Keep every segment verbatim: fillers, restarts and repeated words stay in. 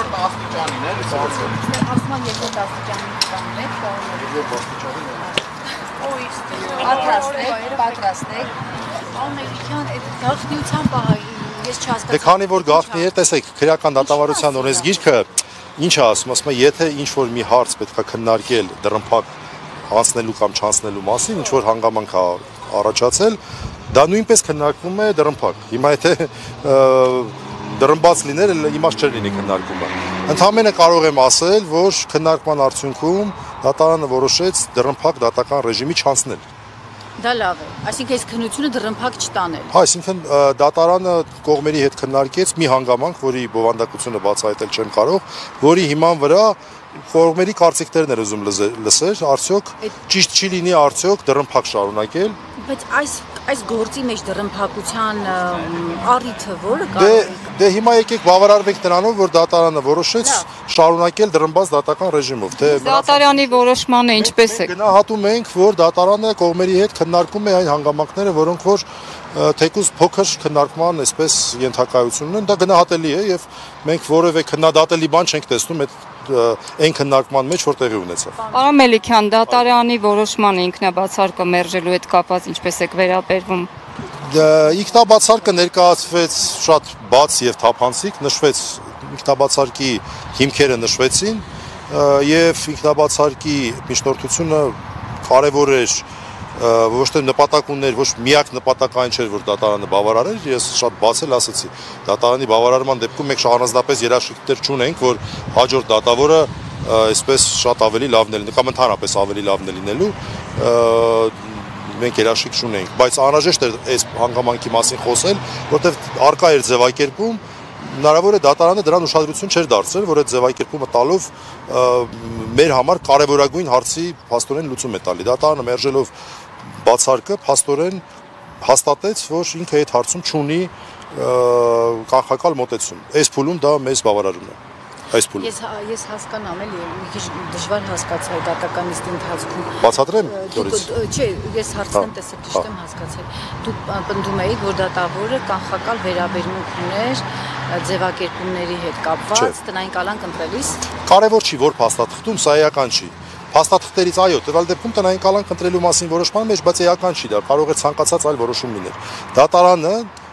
աստիճանին էլի բացը։ Ասում են երկու աստիճանի տանն եք, երկու աստիճանին է։ Պատրաստեք, պատրաստեք։ Ամերիկյան այդ գաղտնիության պահը ես չհասկացա։ Դե քանի որ գաղտնի է, տեսեք, քրեական դատավարության օրենսգիրքը ինչ է ասում, ասում է, եթե ինչ որ մի հարց պետք է քննարկել դռնփակ անցնելու կամ չանցնելու մասին, ինչ որ հանգամանք է առաջացել, դա նույնպես քննարկվում է դռնփակ։ Հիմա եթե դռնբաց լիներ, իմաստ չէր լինի քննարկումը։ Ընդհանրապես կարող եմ ասել, որ քննարկման արդյունքում դատարանը որոշեց դռնփակ դատական ռեժիմի չանցնել։ Դա լավ է։ Այսինքն այս քննությունը դռնփակ չտանել։ Հա, այսինքն դատարանը կողմերի հետ քննարկեց մի հանգամանք, որի բովանդակությունը բացահայտել չեմ կարող, որի հիման վրա կողմերի կարծիքներն էր ուզում լսել, արդյոք ճիշտ չի լինի արդյոք դռնփակ շարունակել։ Բայց այս այս գործի մեջ դռնփակության առիթը որը կարող է։ Դե հիմա եկեք բավարարվենք նրանով, որ դատարանը որոշեց շարունակել դռնբաց դատական ռեժիմով, թե դատարանի որոշմանը ինչպես է։ Գնահատում ենք, որ դատարանը կողմերի հետ քննարկում է այն հանգամանքները, որոնք որ թեկուզ փոքր քննարկման այսպես ենթակայություն ունեն, դա գնահատելի է եւ մենք որևէ քննադատելի բան չենք տեսնում այդ այն քննարկման մեջ, որ տեղի ունեցավ։ Պարոն Մելիքյան, դատարանի որոշմանը ինքնաբացարկը մերժելու հետ կապված ինչպես եք վերաբերվում։ Ինքնաբացարկը ներկայացվեց շատ բաց եւ թափանցիկ, նշվեց ինքնաբացարկի հիմքերը նշվեցին եւ ինքնաբացարկի միջնորդությունը կարեւոր էր ոչ թե նպատակ ուներ, ոչ միակ նպատակը այն չէր, որ դատարանը բավարարեր, ես շատ բաց էլ ասացի։ Դատարանի բավարարման դեպքում մենք առանձնապես երաշխիքներ չունենք, որ հաջորդ դատավորը այսպես շատ ավելի լավն է լինի, կամ ընդհանրապես ավելի լավն է լինելու, մենք երաշխիք չունենք, բայց անհրաժեշտ էր այս հանգամանքի մասին խոսել, որտեղ արկա էր ձևակերպում, հնարավոր է դատարանը դրան ուշադրություն չէր դարձրել, որ այդ ձևակերպումը տալով մեր համար կարևորագույն հարցի փաստորեն լուծում է տալի։ Դատարանը մերժելով բացարկը փաստորեն հաստատեց, որ ինքը այդ հարցում չունի կանխակալ մոտեցում։ Այս փուլում դա մեզ բավարարում է։ Այս փուլում։ Ես ես հասկանամ էլի, մի քիչ դժվար հասկացա դատականիստի ընթացքում։ Բացատրեմ, Դորիս։ Չէ, ես հարցն եմ տեսել, ճիշտ եմ հասկացել։ Դուք պնդում եք, որ դատավորը կանխակալ վերաբերմունք ուներ ձևակերպումների հետ կապված տնային կալանք ընտրելիս։ Կարևոր չի, որ փաստաթղթում սա էական չի։ Փաստաթղթերից այո, տվյալ դեպքում տնային կալանք ընտրելու մասին որոշման մեջ, բայց էական չի դա, կարող է ցանկացած այլ որոշում լինել։ Դատարանը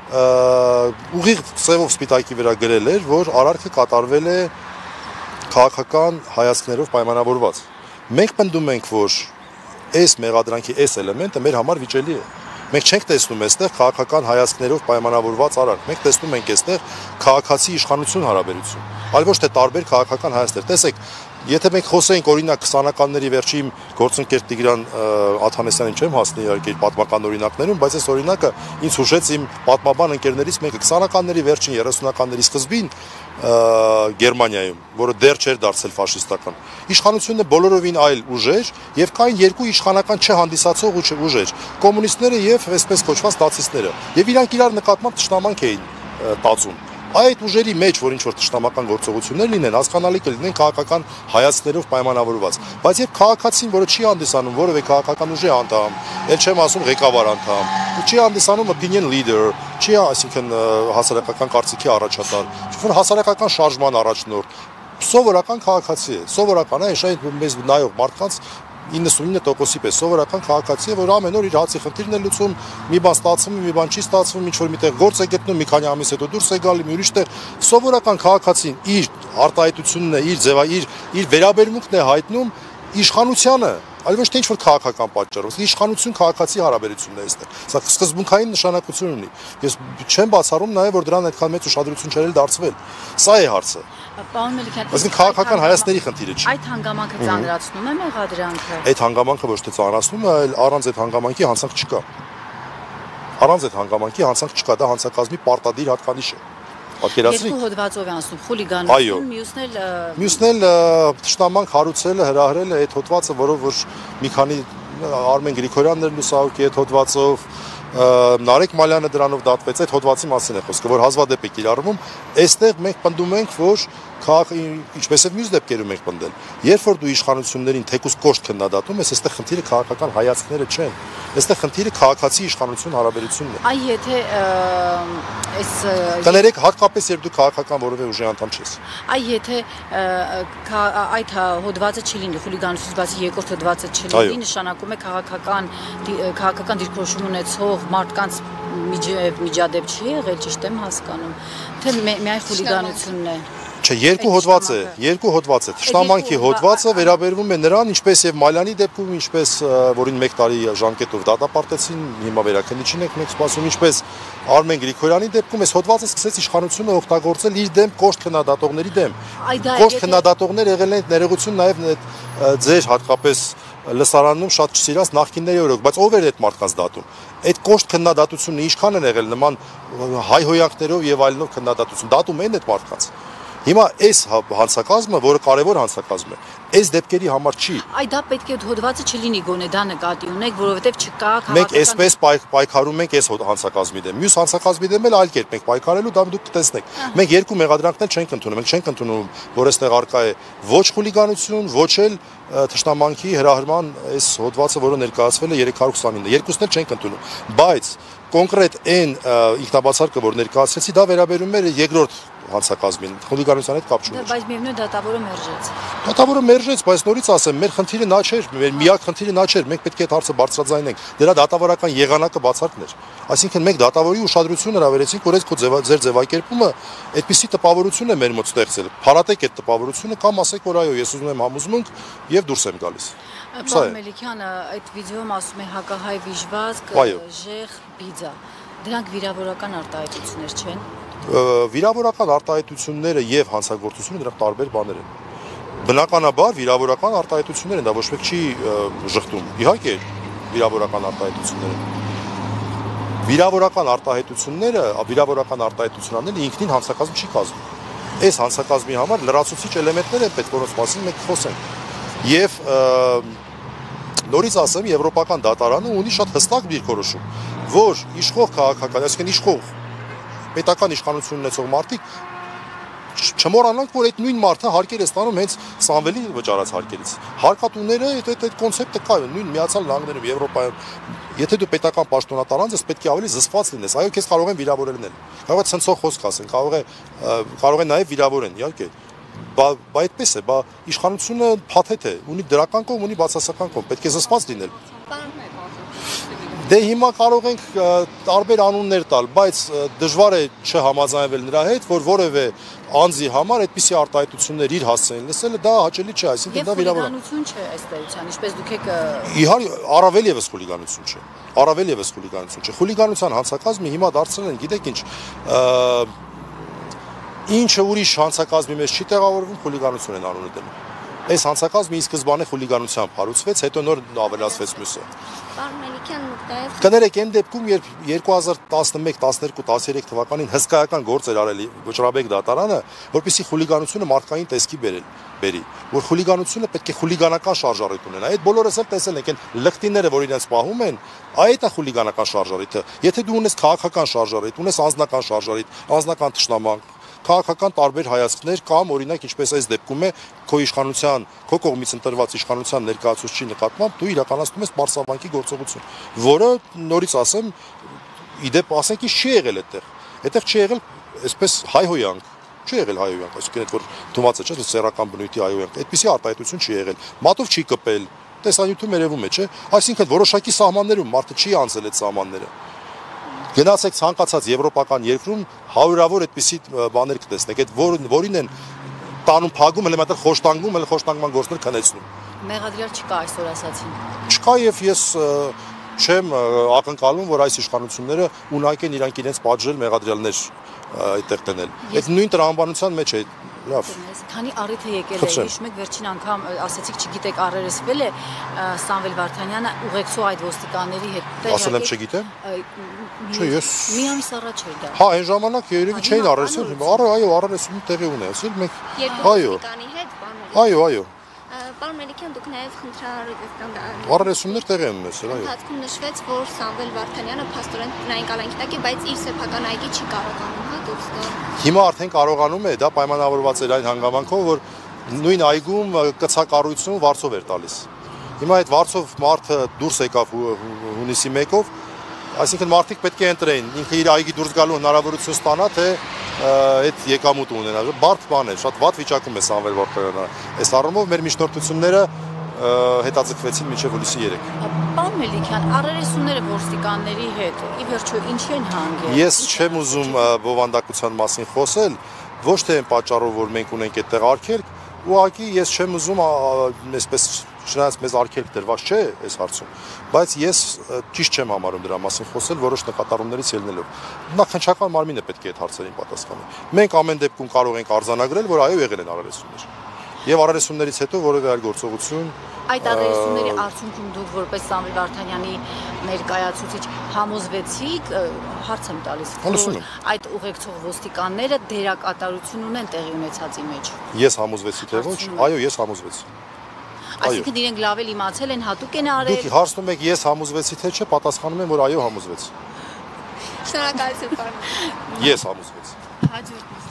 ուղիղ ծևով սպիտակի վրա գրել էր, որ արարքը կատարվել է քաղաքական հայացքներով պայմանավորված։ Մենք պնդում ենք, որ այս մեղադրանքի այս էլեմենտը մեր համար վիճելի է։ Մենք չենք տեսնում այստեղ քաղաքական հայացքներով պայմանավորված արարք։ Մենք տեսնում ենք այստեղ քաղաքացի իշխանություն հարաբերություն, այլ ոչ թե տարբեր քաղաքական հայացքներ։ Տեսեք, եթե մենք խոսենք օրինակ քսանականների վերջին գործընկեր Տիգրան Աթանեսյանին չեմ հասնի իհարկե պատմական օրինակներում, բայց այս օրինակը ինձ հուշեց իմ պատմաբան ընկերներից մեկը քսանականների վերջին երեսունականների սկզբին Գերմանիայում, որը դեռ չէր դարձել ֆաշիստական։ Իշխանությունը բոլորովին այլ ուժեր եւ կային երկու իշխանական չհանդիսացող ուժեր՝ կոմունիստները եւ այսպես կոչված նացիստները։ Եվ իրանք իրար նկատմամբ ճշտամանք էին տածում։ Այդ ուժերի մեջ, որ ինչ-որ ճշտամական գործողություններ լինեն, հասկանալի կլինեն քաղաքական հայացքներով պայմանավորված։ Բայց երբ քաղաքացին, որը չի հանդիսանում որևէ քաղաքական ուժի անդամ, ել չեմ ասում ղեկավար անդամ, չի հանդիսանում opinion leader, չի, այսինքն հասարակական կարծիքի առաջատար, չէ՞ հասարակական շարժման առաջնորդ, սովորական քաղաքացի է, սովորական է, այն մեզ նայող մարդկանց իննսունինը տոկոսի պես սովորական քաղաքացի է, որ ամեն օր իր հացի խնդիրն է լուծում, մի բան ստացվում, մի բան չի ստացվում, ինչ որ միտեղ գործ է գտնում, մի քանի ամիս հետո դուրս է գալի, մի ուրիշ տեղ սովորական քաղաքացին իր արտահայտությունն է, իր ձևա, իր իր վերաբերմունքն է հայտնում իշխանությանը, այլ ոչ թե ինչ-որ քաղաքական պատճառով, իշխանություն քաղաքացի հարաբերությունն է այստեղ։ Սա սկզբունքային նշանակություն ունի։ Ես չեմ բացառում նաև, որ դրան այդքան մեծ ուշադրություն չէր դարձվել։ Սա է հարցը։ Պարոն Մելիքյան, այսինքն քաղաքական հայացքների խնդիրը չի։ Այդ հանգամանքը ծանրացնում է մեղադրանքը։ Այդ հանգամանքը ոչ թե ծանրացնում է, այլ առանց այդ հանգամանքի հանցանք չկա։ Առանց այդ հանգամանքի հանցանք չկա, դա հանցակազմի պարտադիր հատկանիշ է։ Պատկերացրեք։ Երկու հոդվածով է անցնում խուլիգանություն, մյուսն էլ մյուսն էլ ճշտամանք հարուցելը, հրահրելը այդ հոդվածը, որով որ մի քանի Արմեն Գրիգորյանն էր լուսահոգի այդ հոդվածով, Նարեկ Մալյանը դրանով դատվեց, այդ հոդվածի մասին է խոսքը, որ հազվադեպ է կիրառվում, այստեղ մենք պնդում ենք, որ քաղաք ինչպես է մյուս դեպքերում ենք պնդել, երբ որ դու իշխանություններին թեկուզ կոշտ քննադատում ես, այստեղ խնդիրը քաղաքական հայացքները չեն, այստեղ խնդիրը քաղաքացի իշխանություն հարաբերությունն է։ Այ եթե այս կներեք հատկապես երբ դու քաղաքական որևէ ուժի անդամ ես։ Այ եթե այդ հոդվածը չլինի, խուլիգանությունից բացի երկրորդ հոդվածը չլինի, նշանակում է քաղաքական քաղաքական դիրքորոշում ունեցող մարդկանց միջև միջադեպ չի եղել, ճիշտ եմ հասկանում, թե միայն խուլիգանությունն է։ Չէ, երկու հոդված է, երկու հոդված է։ Թշնամանքի հոդվածը վերաբերվում է նրան, ինչպես եւ Մալյանի դեպքում, ինչպես որին մեկ տարի ժամկետով դատապարտեցին, հիմա վերաքննիչին ենք մենք սպասում, ինչպես Արմեն Գրիգորյանի դեպքում այս հոդվածը սկսեց իշխանությունը օգտագործել իր դեմ կոշտ քննադատողների դեմ։ Կոշտ քննադատողներ եղել են ներողություն նաեւ ձեր հատկապես լսարանում շատ չսիրած նախկինների օրոք, բայց ով էր այդ մարդկանց դատում։ Այդ կոշտ քննադատությունը ինչքան են եղել նման հայ հոյանքներով եւ այլնով քննադատություն, դատում են այդ մարդկանց։ Հիմա այս հանցակազմը, որը կարևոր հանցակազմ է, այս դեպքերի համար չի։ Այ դա պետք է հոդվածը չլինի գոնե դա նկատի ունեք, որովհետև չկա քաղաքական։ Մենք այսպես պայքարում ենք այս հանցակազմի դեմ։ Մյուս հանցակազմի դեմ էլ այլ կերպ ենք պայքարելու, դա դուք կտեսնեք։ Մենք երկու մեղադրանքներ չենք ընդունում, մենք չենք ընդունում, որ այստեղ արկա է ոչ խուլիգանություն, ոչ էլ թշնամանքի հրահրման այս հոդվածը, որը ներկայացվել է երեք հարյուր քսանինը, երկուսն էլ չենք ընդունում, բայց կոնկրետ այն ինքնաբացարկը, որ ներկայացրեցի, դա վերաբերում էր երկրորդ հանցակազմին, խուլիգանության հետ կապ չուներ։ Բայց միևնույն դատավորը մերժեց։ Դատավորը մերժեց, բայց նորից ասեմ, մեր խնդիրը նա չէր, մեր միակ խնդիրը նա չէր, մենք պետք է այդ հարցը բարձրաձայնենք։ Դրա դատավարական եղանակը բացարկն էր։ Այսինքն մենք դատավորի ուշադրություն հրավիրեցինք, որ այդ ձեր ձևակերպումը այդպիսի տպավորություն է մեր մոտ ստեղծել։ Փարատեք այդ տպավորությունը կամ ասեք, որ այո, ես ուզում եմ համոզմունք եւ դուրս եմ գալիս։ Պարոն Մելիքյանը այդ վիդեոում ասում է հակահայ վիժվածք, ժեղ, բիձա։ Դրանք վիրավորական արտահայտություններ չեն։ Վիրավորական արտահայտությունները եւ հանցագործությունը դրանք տարբեր բաներ են։ Բնականաբար վիրավորական արտահայտություններ են, դա ոչ մեկ չի ժխտում։ Իհարկե վիրավորական արտահայտություններ են։ Վիրավորական արտահայտությունները, վիրավորական արտահայտությունները ինքնին հանցակազմ չի կազմում։ Այս հանցակազմի համար լրացուցիչ էլեմենտներ են պետք, որոնց մասին մենք խոսենք։ Եվ նորից ասեմ, եվրոպական դատարանը ունի շատ հստակ դիրքորոշում, որ իշխող քաղաքական, այսինքն իշխող պետական իշխանություն ունեցող մարդիկ չմոռանանք, որ այդ նույն մարդը հարկեր է ստանում հենց Սամվելի վճարած հարկերից։ Հարկատուները այդ այդ կոնցեպտը կա նույն Միացյալ Նահանգներում, Եվրոպայում։ Եթե դու պետական պաշտոնատար անձ ես, պետք է ավելի զսպված լինես։ Այո, քեզ կարող են վիրավորել։ Կարող է ցնցող խոսք ասեն, կարող է կարող է նաև վիրավորեն, իհարկե։ Բա բա այդպես է, բա իշխանությունը փաթեթ է, ունի դրական կողմ, ունի բացասական կողմ, պետք է զսպված լինել։ Դե հիմա կարող ենք տարբեր անուններ տալ, բայց դժվար է չհամաձայնվել նրա հետ, որ որևէ անձի համար այդպիսի արտահայտություններ իր հասցեին լսելը դա հաճելի չէ, այսինքն դա վիրավորական չէ այս պետության, ինչպես դուք եք Իհարկե, առավել եւս խուլիգանություն չէ։ Առավել եւս խուլիգանություն չէ։ Խուլիգանության հանցակազմը հիմա դարձել են, գիտեք ինչ, ինչը ուրիշ հանցակազմի մեջ չի տեղավորվում, խուլիգանություն են անունը դնում։ Այս հանցակազմը ի սկզբանե խուլիգանությամբ հարուցվեց, հետո նոր ավելացվեց մյուսը։ Պարոն Մելիքյան, մտայև Կներեք, այն դեպքում, երբ երկու հազար տասնմեկ, տասներկու, տասներեք թվականին հսկայական գործ էր արել Վճռաբեկ դատարանը, որպեսզի խուլիգանությունը մարդկային տեսքի բերել, բերի, որ խուլիգանությունը պետք է խուլիգանական շարժառիթ ունենա։ Այդ բոլորս էլ տեսել ենք, այն լկտիները, որ իրենց պահում են, այդ է խուլիգանական շարժառիթը։ Եթե դու ունես քաղաքական շարժառիթ, ունես անձնական շարժառիթ, անձնական թշնամանք, քաղաքական տարբեր հայացքներ կամ օրինակ ինչպես այս դեպքում է քո իշխանության, քո կողմից ընտրված իշխանության ներկայացուցչի նկատմամբ դու իրականացնում ես պարսավանքի գործողություն, որը նորից ասեմ, իդեպ ասենք ինչ չի եղել այդտեղ։ Այդտեղ չի եղել այսպես հայհոյանք, չի եղել հայհոյանք, այսինքն այդ որ թումած է, չէ՞, սեռական բնույթի հայհոյանք, այդպիսի արտահայտություն չի եղել։ Մատով չի կպել, տեսանյութում երևում է, չէ՞, այսինքն որոշակի սահմաններում մարդը չի անցել այդ սահմանները։ Գնացեք ցանկացած եվրոպական երկրում հարյուրավոր այդպիսի բաներ կտեսնեք, այդ որին են տանում փագում, էլեմենտար խոշտանգում, էլ խոշտանգման գործներ քնեցնում։ Մեղադրյալ չկա այսօր ասացին։ Չկա եւ ես չեմ ակնկալում, որ այս իշխանությունները ունակ են իրանք իրենց պատժել մեղադրյալներ այդտեղ տնել։ Այդ նույն տրամաբանության մեջ է, լավ։ Քանի առիթը եկել է, հիշում եք վերջին անգամ ասացիք, չգիտեք առերեսվել է Սամվել Վարդանյանը ուղեկցող այդ ոստիկանների հետ։ Ասել եմ չգիտեմ։ Չէ, ես մի ամիս առաջ էր դա։ Հա, այն ժամանակ երևի չէին առերեսել, այո, այո, առերեսում տեղի ունեցել, մենք այո։ Այո, այո։ Պարոն Մելիքյան, դուք նաև խնդրահարույց Առերեսումներ տեղի են ունեցել, այո։ Ընթացքում նշվեց, որ Սամվել Վարդանյանը փաստորեն տնային կալանքի տակ է, բայց իր սեփական այգի չի կարողանում, հա, դուրս գալ։ Հիմա արդեն կարողանում է, դա պայմանավորված էր այն հանգամանքով, որ նույն այգում կցակառույցում վարձով էր տալիս։ Հիմա այդ վարձով մարդը դուրս եկավ հունիսի մեկով, այսինքն մարդիկ պետք է ընտրեին, ինքը իր այգի դուրս գալու հնարավորություն ստանա, թե այդ եկամուտը ունենա։ Բարդ բան է, շատ վատ վիճակում է Սամվել Վարդանյանը։ Այս առումով մեր միջնորդությունները հետաձգվեցին մինչև հուլիսի երեքը։ Պարոն Մելիքյան, առերեսումները ոստիկանների հետ ի վերջո ինչի են հանգել։ Ես չեմ ուզում բովանդակության մասին խոսել, ոչ թե այն պատճառով, որ մենք ունենք այդտեղ արգելք, ուղղակի ես չեմ ուզում այսպես չնայած մեզ արգելք դրված չէ այս հարցում, բայց ես ճիշտ չեմ համարում դրա մասին խոսել որոշ նկատառումներից ելնելով։ Նախնչական մարմինը պետք է այդ հարցերին պատասխանի։ Մենք ամեն դեպքում կարող ենք արձանագրել, որ այո եղել են առերեսումներ։ Եվ առերեսումներից հետո որևէ այլ գործողություն այդ առերեսումների արդյունքում դուք որպես Սամվել Վարդանյանի ներկայացուցիչ համոզվեցիք, հարց եմ տալիս, որ այդ ուղեկցող ոստիկանները դերակատարություն ունեն տեղի ունեցածի մեջ։ Ես համոզվեցի թե ոչ, այո, ես համոզվեցի։ Այսինքն իրենք լավ էլ իմացել են, հատուկ են արել։ Դուք հարցնում եք ես համոզվեցի թե չէ, պատասխանում եմ, որ այո համոզվեցի։ Շնորհակալություն, պարոն։ Ես համոզվեցի։ Հաջորդ